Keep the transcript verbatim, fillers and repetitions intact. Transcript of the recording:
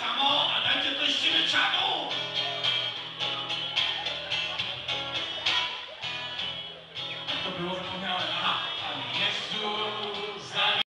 samo, a dajcie coś siły czadu! To było zapomniałem. Aha, Panie Jezu!